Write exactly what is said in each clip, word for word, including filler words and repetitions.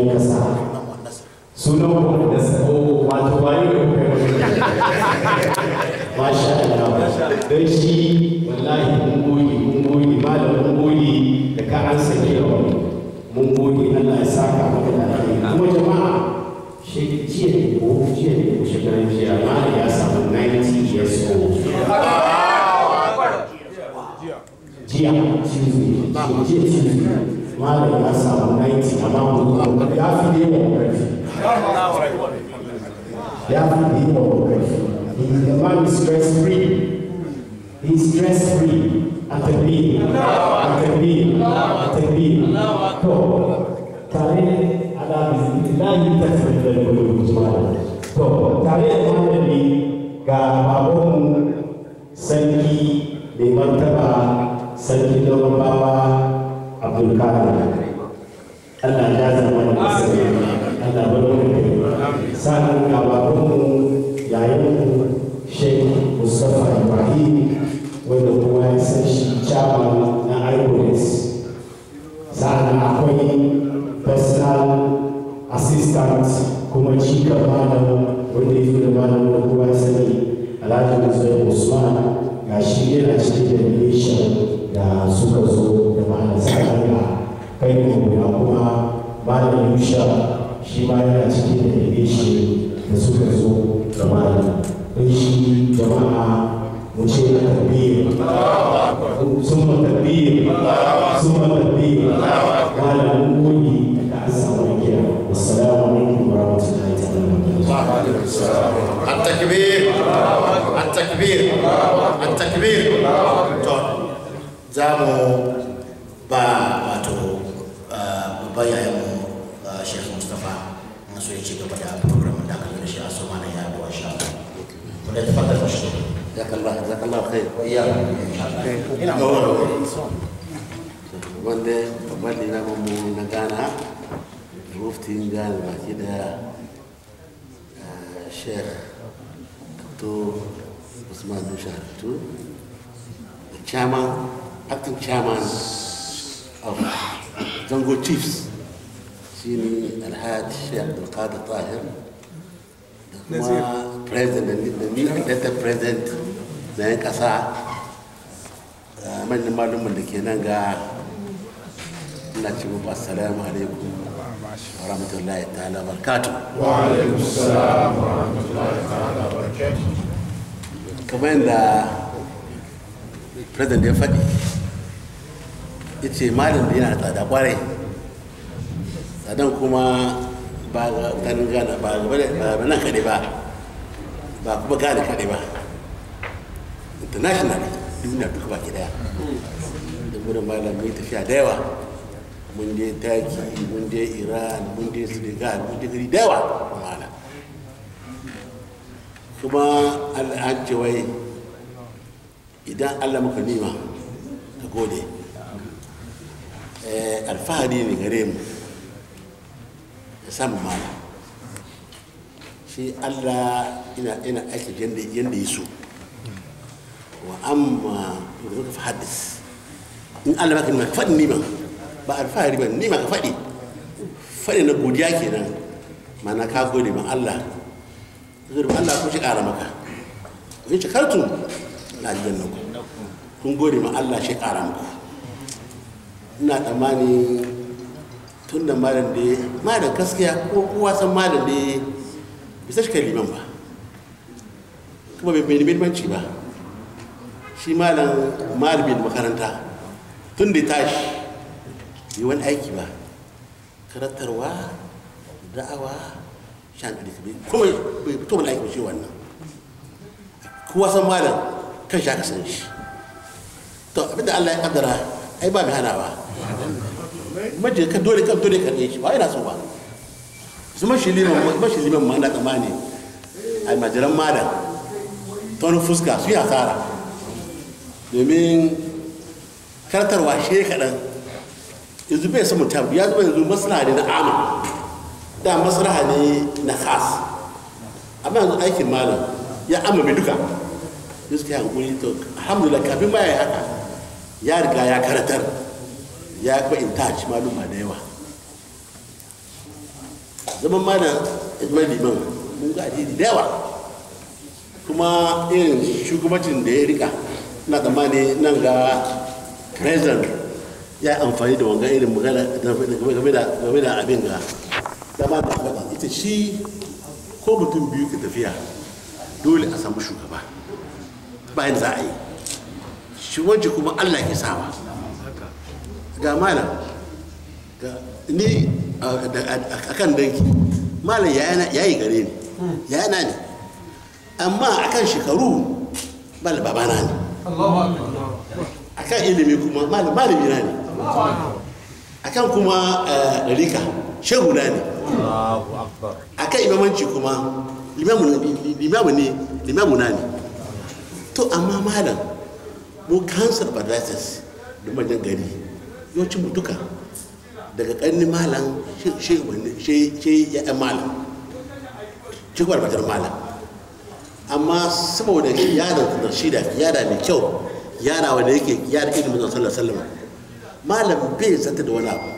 yan kasa sunan mu da sabo wato bayo da kai masha Allah dan shi wallahi mun gode mun gode malam mun gode da ka an sake mun gode Allah ya saka maka da alheri kuma jama'a shi jiya ne ko jiya ne ko shekaran jiya malam ya samu ninety years old jiya Tuesday jiya Tuesday malam ya samu ninety amma mun ya fi da yawan karfi ya fi da yawan karfi the man is stress free he is stress free at-takbir at-takbir at-takbir to tare ala billahi tafsir al-qulub to tare da malami ga babban sarki mai martaba sarki Larabawa Abdul Karim Allah ya zama da masani Allah barka sanin ga babban yayin Sheikh Mustafa Ibrahim wanda kuma ya san shi chairman na Ivories sannan akwai personal assistant kuma cika malam wanda ya fi da malam da kuma ya sani Alhaji Musa Usman ga shi yana cikin delegation da suka zo da malam sannan ga kai kuma kuma malam Yusha shi ma yana cikin delegation da suka zo da malam don shi jama'a mu ce na tabbir sun ma tabbir sun ma tabbir malam muni da an samu kira assalamu alaikum wa rahmatullahi ta'ala التكبير التكبير التكبير زامو با واتو بابايا يمو شيخ مصطفى نسوي شيء كبدا program da aka yi shi a Somana ya da washa ولا تفضل مشكور جزاك الله جزاك الله خير وإياك wanda babban limamin mu na Ghana muftin Ghana baki da Sheikh Dr. Usman Nushatu, the chairman, acting chairman of Zango Chiefs, Sini Alhaj Sheikh Abdul Qadir Tahir, the kuma president, the new elected president na yan kasa, manyan malumin da ke nan ga ina ce muku assalamu alaikum wa rahmatullahi ta'ala wa barakatuh. Wa alaikum assalam wa rahmatullahi ta'ala wa barakatuh. Kamar yadda president ya faɗi, ya ce malin da yana tsada kwarai, tsadan kuma ba ga ganin gana ba ga nan kaɗai ba, ba kuma gane kaɗai ba, international duniya duka baki daya. Da gudun malam mai tafiya da yawa, mun je taki, mun je Iran, mun je Senegal, mun je gari da yawa malam. Kuma an ce wai idan Allah maka nima ka gode, alfahari ne gare mu da samun malam. Shi Allah ina aiki yadda ya so. Wa amma da ka fi haddis in Allah maka nima ka faɗi nima ba alfahari ba nima ka faɗi faɗi na godiya kenan, mana ka gode ma Allah. Zuri Allah kun shi ƙara maka in ci kartun na jiyan nan kun gode ma Allah shi ƙara maka. Ina tsammani tun da malam da malam gaskiya ko kowa san malam da bisa shi kai liman ba kuma bai mai muhimmanci ba. Shi malam malamin makaranta tun da tashi yi wani aiki ba, karatarwa da'awa shan ɗari kuma bai fito mana aiki shi wannan kowa san malam kan shi aka san shi. To abinda Allah ya kaddara ai ba mai hana ba, maje ka dole kan dole kan shi ba ina so ba su mashi liman mashi liman ma na tsammani ai majiran malam ta wani fuska su yi hasara, domin karatarwa shi kaɗan yanzu bai samun tabi ya zuba yanzu maslaha ne na ama da maslaha ne na khas, amma yanzu aikin malam ya amma mai duka ya suka yi hankuli. To alhamdulillah kafin ma ya yi haka ya riga ya karatar ya kuma in touch maluma da yawa. zaman mana ijmai liman mun ga alheri da yawa kuma irin shugabancin da ya rika na tsammani nan ga president ya amfani da wanga irin magana game da abin ga dama da faɗa ita shi ko mutum biyu ka tafiya dole a samu shugaba bayan za a yi shugabanci kuma Allah ke sawa ga malam ni a kan danki malam ya yi gare ni yana ne amma a kan shekaru malam babana ne a kan ilimi kuma malam malami na ne a kan kuma rika shehu na ne a kan imamanci kuma limamu ne limamu na ne to amma malam mu kansar badatas da manyan gari yawancin mu duka daga ƙarni malam shi ya ɗan malam shi kuwa batar malam amma saboda shi yada da shi da yada mai kyau yada wanda yake yada ilimin zan sallar sallama malam bai zata da wani abu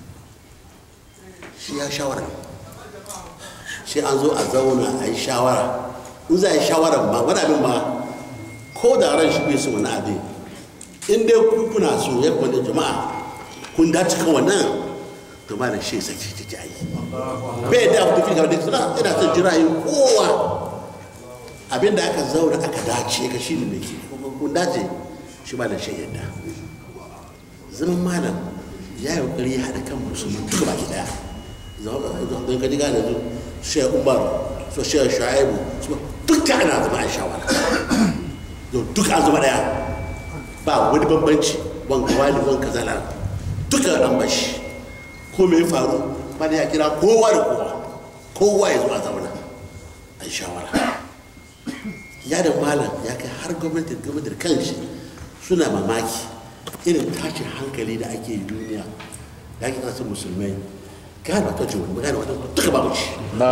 shi ya shawara shi an zo a zauna a yi shawara in za a yi shawara ba wani abin ba ko da ran shi bai su wani abin in dai kuna so ya kwanta jama'a kun dace kan wannan to ba da shi saki ta jayi bai da abu da da suna ina son jirayin kowa abinda aka zauna aka dace ka shi ne mai ke kun dace shi ba da shi yadda zaman malam ya yi kokari ya haɗa kan musulmi duka baki daya don ka ji gane su shi umar su shi shaibu duka ana zama a shawara duka an zama daya ba wani bambanci wanka wani wanka zala duka an bashi ko me ya faru ba da ya kira kowa da kowa kowa ya zo a zauna a yi shawara ya da malam ya kai har gwamnatin gwamnatin kanshi suna mamaki irin tashin hankali da ake yi duniya da ake kasar musulmai gane wata jiwon gane wata duka babu shi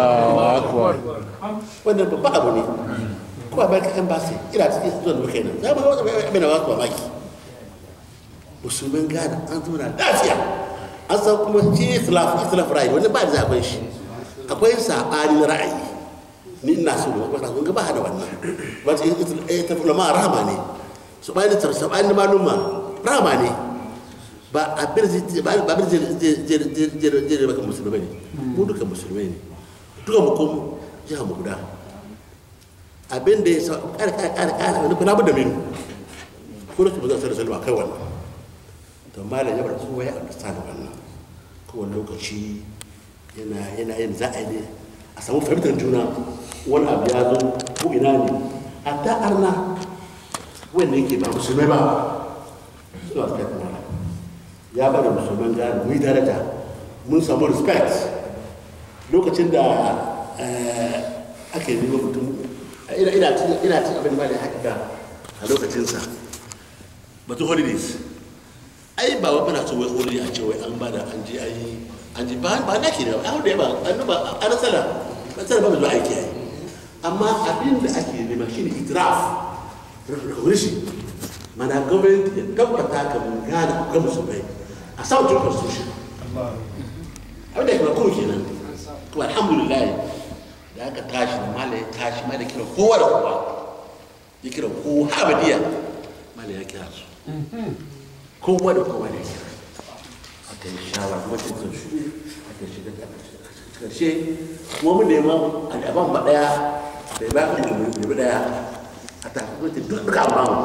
wannan babba abu ne ko a barka embassy ina cikin zuwa da muka yi nan za mu wata abin da wasu mamaki musulman gane an zauna lafiya an san kuma shi islam islam ra'ayi wani ba da akwai shi akwai saɓani na ra'ayi ni ina so da wata kun ga ba da wannan wata ita ulama rahama ne su ba da saɓani maluma rahama ne ba abin ba abin jere baka musulmai ne mu duka musulmai ne duka mu kuma jiha mu guda abin da ya sa ƙara ƙara ƙara ƙara wani kuna da minu ko da kuma zan salma kai wannan to malam ya bar kowa ya understand wannan kowane lokaci yana yana yin za a yi a samu fahimtar juna wani abu ya zo ko ina ne hatta arna wanda yake ba musulmai ba suna respect malam ya bada musulman gane mu yi daraja mun samu respect lokacin da ake neman mutum ina ina ina cin abin da hakika a lokacinsa batun holidays ai ba wa bana so wai holiday a ce wai an bada an je ai an je ba ba nake da ai da ba an ba an sala ba sala ba zuwa aiki ai amma abin da ake nema shine itiraf recognition mana gwamnati ya tabbata ka mun gane ga musulmai a sautin constitution abin da ya kuma kenan to alhamdulillah da aka tashi da mala ya tashi mala ya kira kowa da kowa ya kira kowa habadiya mala ya kira su kowa da kowa da ya kira aka yi shawar kuma ta zan shi aka shiga karshe kuma mun nema a gaban ba daya da ya ba ka da ba daya a tafi kuma ta duka ba mu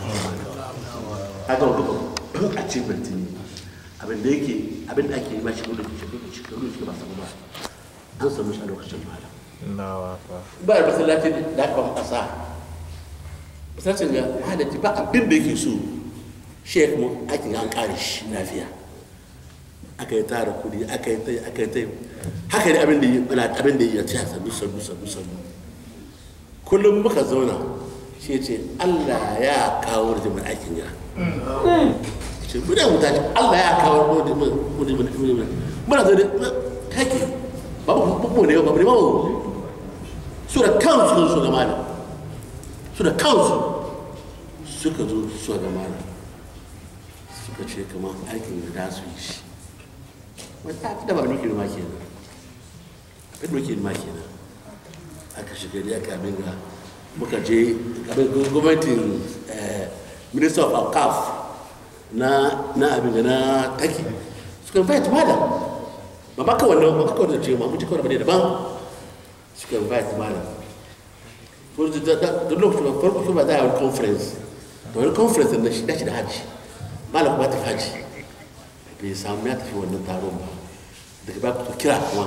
aka duka duk achievement ne abin da yake abin da ake yi ma shi da shekaru shi ba samu ba an samu shi a lokacin malam ba da masallacin da aka ba kasa masallacin ga hadaji ba abin da yake so shek mu ake an kare shi lafiya aka yi tara kudi aka yi tai aka yi tai haka ne abin da yi abin da yi ya tsaya sannu sannu sannu sannu kullum muka zauna shi ce Allah ya kawo rijimin aikin gida ce muna mutane Allah ya kawo rijimin muna zo da kake babu babu ne babu ne babu su da kansu su ga malam su da kansu suka zo su ga malam suka ce kamar aikin da za su yi shi wata da ba nuke ma kenan kan muke ma kenan aka shiga da aka abin ga muka je gwamnatin minister of alcaf na na abin ga na taki suka invite malam ba baka wannan ba kawai da ce ma mutu kawai bane daban suka invite malam ko da da lokacin farko kuma da wani conference da wani conference da shi da shi da haji malam kuma ta haji bai samu ya tafi wannan taron ba daga ba ku kira kuma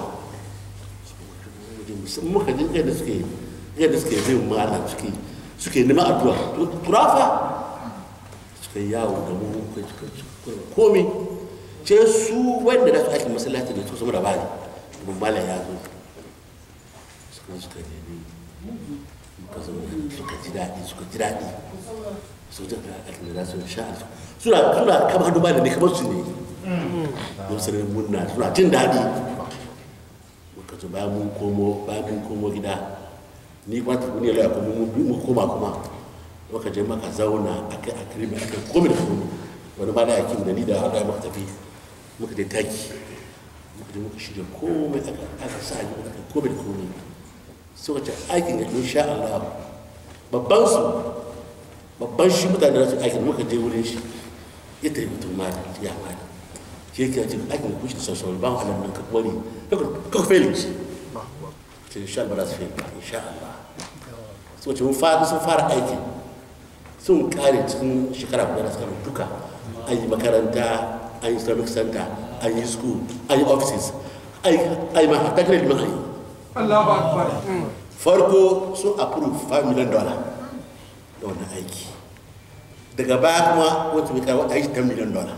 muka jin yadda suke yadda suke bin malam suke suke neman addu'a turafa suka yawo da mu komi ce su wanda da su ake masallaci da su sama da bari mun malam ya zo suka suka nemi muka zama suka ji daɗi suka ji daɗi su ji daɗi da su sha suna suna kama hannu malam ne kamar su ne don sanin munna suna jin daɗi muka zo bayan mun komo bayan mun komo gida ni ba ta duniya la kuma mun koma kuma muka je maka zauna akai a kirimi akai komai da komai wani ba da yakin da ni da hada muka tafi muka je taki muka je muka shirya komai aka aka sa ni muka komai da komai suka ce aikin da insha Allah babban su babban shi mutane da su aikin muka je wurin shi ya tafi mutum ma da ya ma da shi yake ce aikin da kushi da sosai ba mu nan ka kwari ka fail shi ce insha Allah ba za su fail insha Allah suka ce mun fara sun fara aiki sun kare cikin shekara guda da suka duka an yi makaranta an yi islamic center an yi school an yi offices an yi mahatagar liman an yi Allahu Akbar. farko sun approve five million dollar da wannan aiki daga baya kuma wata mai kawo aiki ten million dollar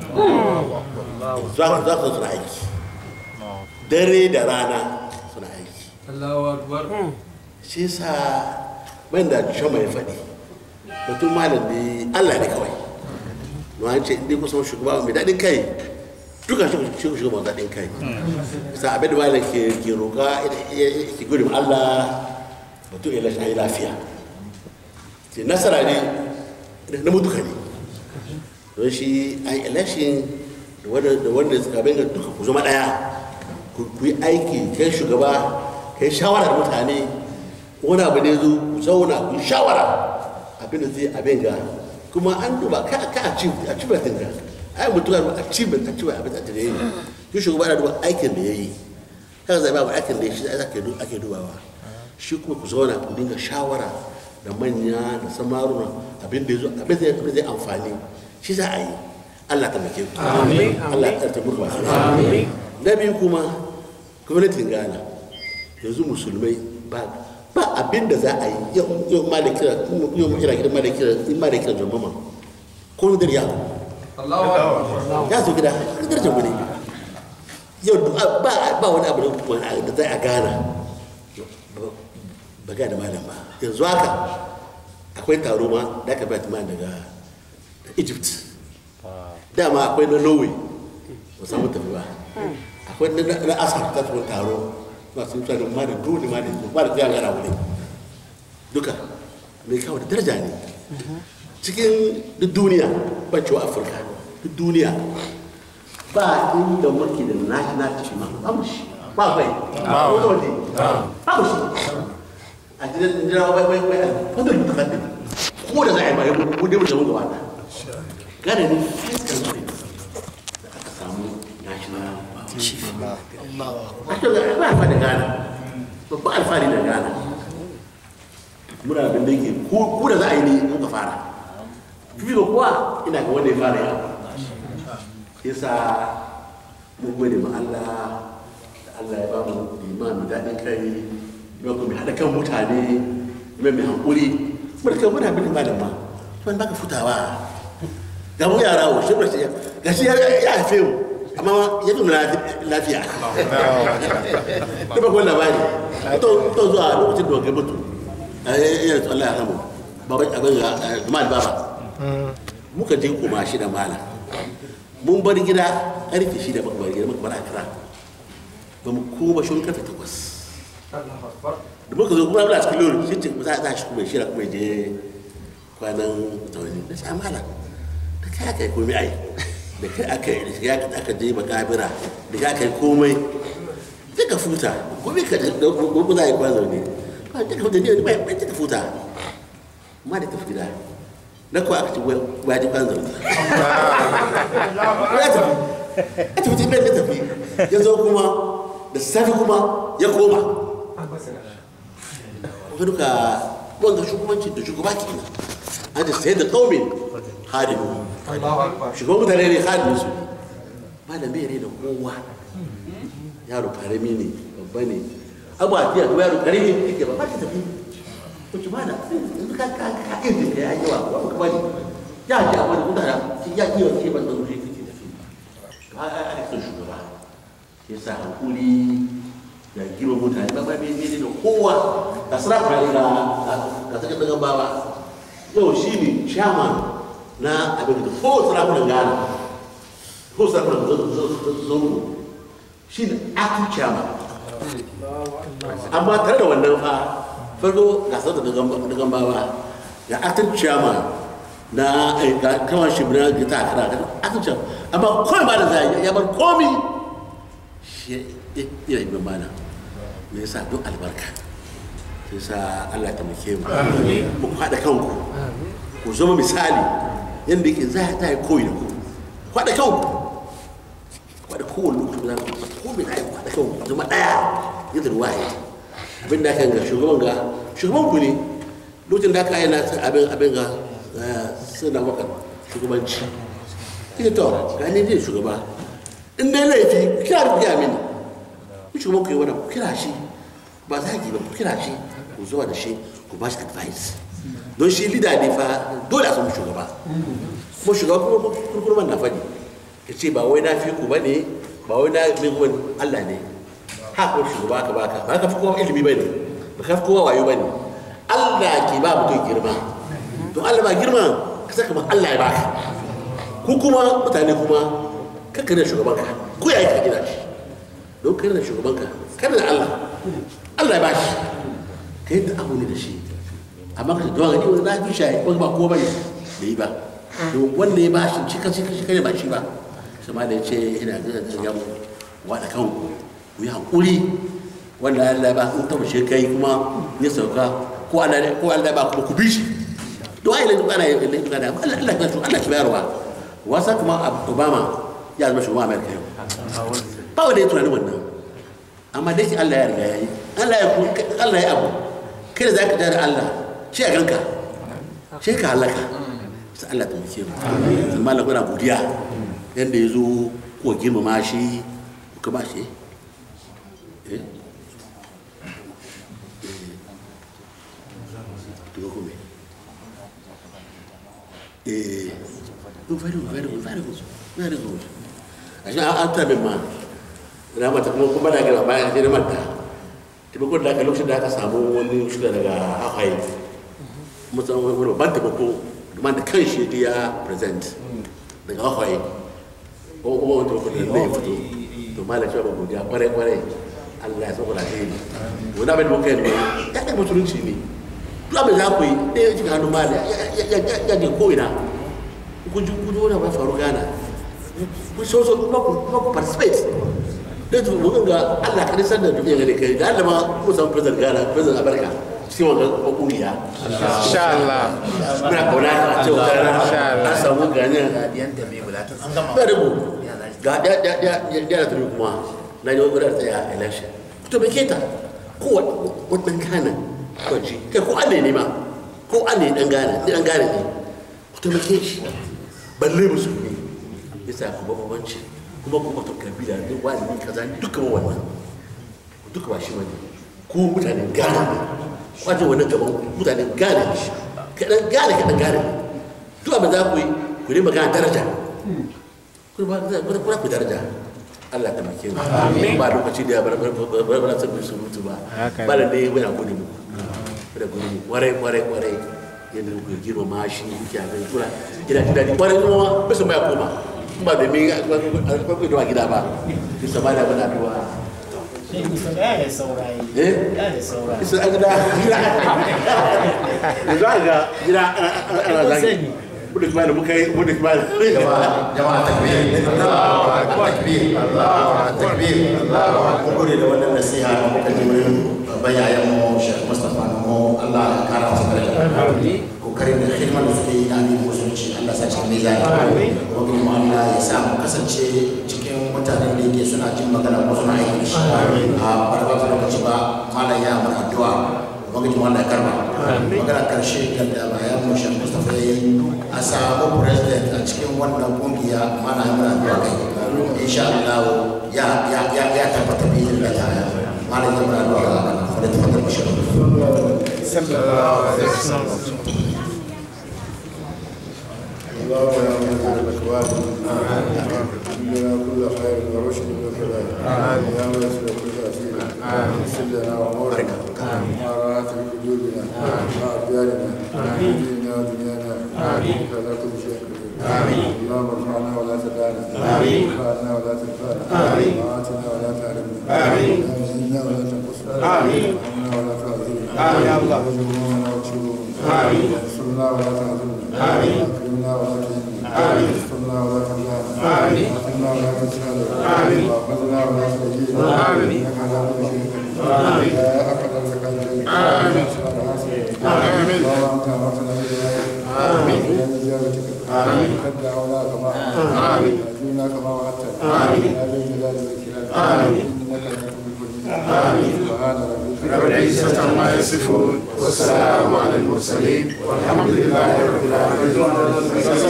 za su suna aiki dare da rana suna aiki Allahu Akbar. shi sa ban da shama ya faɗi batun malam ne Allah ne kawai no an ce indai kusan shugaba mai daɗin kai duka shi shugaba mai daɗin kai sa abin da malam ke ke roƙa ke gudun Allah batun election ayi lafiya ce nasara ne na mutuka ne don shi an election da wanda da wanda suka bayyana duka ku zama ɗaya ku yi aiki kai shugaba kai shawara da mutane wani abu ne zo ku zauna ku shawara abin da zai abin ga kuma an duba ka ka achieve achievement din ka ai mutuwa achievement achievement abin da ta yi shi shugaba da duba aikin da yayi kaga zai ba aikin da shi ake ake dubawa shi kuma ku zauna ku dinga shawara da manya da samaruna abin da yazo abin da zai amfani shi za a yi Allah ta make ku amin Allah ta tabbata ku amin nabi kuma gwamnatin Ghana yanzu musulmai ba ba abin da za a yi yau ma da kira yau mu kira gidan ma da kira in ma da kira jama'a ko da ya Allahu Akbar. ya zo gida gidan jama'a ne yau ba ba wani abu da za a gana ba ga da malam ba yanzu haka akwai taro ma da aka bata ma daga Egypt dama akwai na Norway ba samu tafi ba akwai na Asar ta taro masu mutane ma da dole ma da ba da ya gara wani duka mai kawo da daraja ne cikin duk duniya ba cewa Afirka duk duniya ba inda muke da national team ba mu shi ba bai ba wani ba mu shi a jiran jira bai bai bai wanda muka kaddi ko da za a yi ba mu dai mu zama gaba da gane ne fiskan ne da aka samu national chief ake ga ba alfa da Ghana babba alfahari da Ghana muna abin da yake ko da za a yi ne muka fara fi ga kuwa ina ga wanda ya fara yawa yasa mun gode ma Allah da Allah ya ba mu limami daɗin kai ya kuma mai haɗa kan mutane mai mai hankuri muna kan muna bin malam ma to baka futawa ga mu yara wa shi ga shi ya haife mu amma ya fi lafiya da ba kuwa labari to zuwa lokacin da wakai mutu yana da Allah ya samu baban abin ga mal baba muka je kuma shi da mala mun bar gida karfe shi da muka bar gida muka bar akira ba mu koma shi karfe takwas da muka zo kuma muna cikin lori shi ce za a shi kuma shi da kuma je kwanan tauni da shi amala da kai aka yi komai ai da kai aka yi da aka je makabira da kai aka yi komai sai ka futa gobe ka gobe za a yi kwazo ne ba ta ka futa ne ba ta ka futa ma da ta fi gida na kuwa aka ci ba ji kwazo ne ya tafi ya tafi ta ya tafi ya zo kuma da safi kuma ya koma kuma duka wanga shugabanci da shugaba ke nan an da sai da kaumin hadimu shugaban mutane ne hadimu su ba da mere da kowa yaro karami ne babba ne abu a fiya kuma yaro karami ne yake ba ba ka tafi kuci ba da yanzu ka ka ka inda ka yayi wa ba ka bari ya ji abu da mutane ya iya ce ban da rushe kake tafi ba a a shugaba ke sa hankuli da girma mutane ba ba mai ne da kowa ka sarrafa ga ka saka daga baba yau shi ne chairman na abin da ko sarakunan Ghana ko sarakunan zongo shi ne acting chairman amma tare da wannan fa farko ga sauta daga baba ga acting chairman na kawai shi na gita a kira acting chairman amma kawai ba da zai ya bar komi shi ya yi bambana me yasa don albarka sai sa Allah ta muke mu mu haɗa kanku ku zama misali yadda yake za ta yi koyi da ku haɗa kanku haɗa kowane lokaci za ku ko mai na yi haɗa kanku zama ɗaya yadda ruwa ya abin da aka ga shugaban ga shugaban ku ne lokacin da aka yi na abin abin ga suna maka shugabanci ita to ga ne dai shugaba in dai laifi kira da gaya mini ku shugaban ku yi wani kira shi ba za ki ba ku kira shi ku zuwa da shi ku ba shi advice don shi lida ne fa dole a samu shugaba kuma shugaba kuma kurkurman na faɗi ya ce ba wai na fi ku ba ne ba wai na min wani Allah ne haka shugaba ka baka ba ka fi kowa ilimi ba ne ba ka fi kowa wayo ba ne Allah ke ba mutum girma don Allah ba girma ka saka ma Allah ya baka ku kuma mutane kuma kakka da shugabanka ku yayi ka gina shi don kai da shugabanka kada da Allah Allah ya bashi ka yadda abu ne da shi amma ka zuwa gani wani na fi shayi wani ba kowa bane da yi ba wanda ya bashi shi kan shi kan ba shi ba sama da ya ce ina gaza da yamu wada kanku ku yi hankuri wanda Allah ya ba in taba shi kai kuma ya sauka ko Allah ko Allah ya ba kuma ku bi shi don ai lalle kana lalle kana Allah Allah ka Allah ki bayarwa wasa kuma Obama ya zama shugaban America yau ba wanda ya tunani wannan amma dai shi Allah ya riga yayi Allah ya Allah ya abu kai da zaka tare Allah shi a ganka shi ka halaka sai Allah ta muke mu amma Allah kuna godiya yanda yazo ko girmama shi ko ba shi eh to ko me eh to very very very good very good asha an tabe ma na mata kuma kuma da gaba bayan sai da mata taimakon da aka lokacin da aka samu wani shida daga hawaii musamman wani ban taimako man da kan shi ya present daga hawaii ko kuma wani taimako da zai fito to malam cewa ban godiya kwarai kwarai Allah ya sauka da kai ne wani abin da muka yi ne ya ɗaya musulunci ne duk abin za ku yi ɗaya ya cika hannun malam ya je ko ina ku ji wani abu ya faru gana ku so so kuma ku participate da su mun ga Allah ka nisar da duniya gare kai da Allah ma ku san president Ghana president America cikin wannan kungiya insha Allah muna kauna ka ce wata rana an samu gani Yan da mai bulatan an gama. ba da mu ga da da da da da kuma na yi wani tsaya election to me keta ko wannan kana ko ji kai ko an ne ma ko an ne dan Ghana dan Ghana ne to me ke shi balle musulmi yasa ku babanci kuma kuma to kabila duk wani kaza duka wannan duka ba shi bane ku mutanen Ghana ne wajen wannan gaban mutanen Ghana ne kadan Ghana kadan Ghana duk abin za ku yi ku ne magana daraja ku ba ku ku daraja Allah ta make mu amin ba lokaci da bar bar bar bar sai su mutu ba ba da ne muna gode mu da gode mu ware ware ware yadda ku girma mashi kuke a gani tura ina jin daɗi ware kuma ba su mai koma ba da me akwai da gida ba ki sama da bana duwa ya da saurayi eh ya da saurayi isa gida gida da za ga gida ana zagi budu kuma da muka yi budu kuma da jama'a jama'a takbir Allahu akbar takbir Allahu akbar takbir Allahu akbar gode da wannan nasiha da muka ji wurin bayayan mu Sheikh Mustafa mu Allah ya kara masa daraja kokarin da khidmar da suke yi na addinin musulunci Allah sa cikin mizani kuma kuma Allah ya sa mu kasance cikin mutanen da yake suna jin magana ko suna aiki da shi a barba ta lokaci ba malam ya mana addu'a wani kuma Allah ya karba magana karshe kan da bayan mu Sheikh Mustafa yayi a samu president a cikin wannan kungiya mana ya mana addu'a kai insha Allah ya ya ya ya tabbata bi da ta mana ya mana addu'a fa da tabbata insha Allah sallallahu alaihi wasallam الله يعلم الأكواب لنا كل خير ورشد وفلاح يا من يسر كل أسير سلنا وأمورنا وراءات قلوبنا وأبداننا ديننا ودنيانا كذا كل شيء اللهم ارفعنا ولا تدعنا وارفعنا ولا تدفعنا وآتنا ولا تعلمنا وزدنا ولا تنقصنا وارحمنا ولا تعذبنا يا الله وجبرنا وتشوفنا انصرنا ولا تعذبنا أكرمنا ولا تهنا استرنا ولا تهنا أعطنا ولا تسهلنا وأخذنا ولا تهجينا إنك على كل شيء قدير لا أقدر لك الجليل اللهم أنت أمرتنا بالهداية إلى إجابتك قد دعوناك كما أجبنا كما وعدتنا يا ذا الجلال والإكرام إنك على كل شيء سبحان ربك رب العزة عما يصفون والسلام على المرسلين والحمد لله رب العالمين.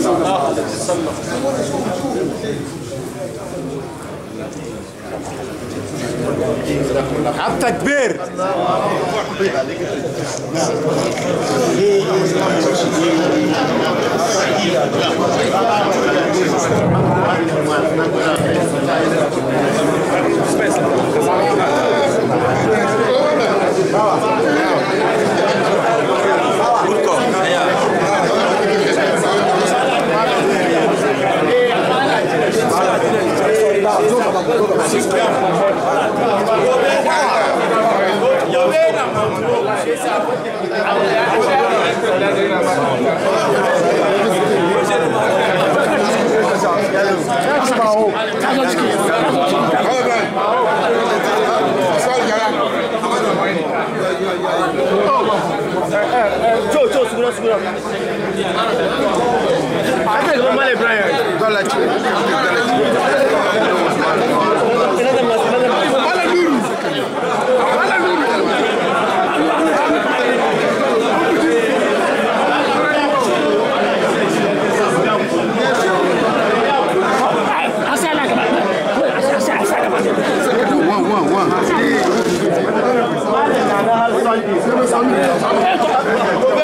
التكبير Joe, Joe, segura, segura. Aquele vamos ali, Brian. Dá-lhe aqui. Nada mais, nada mais. Olha duro. Olha duro. One, one, one.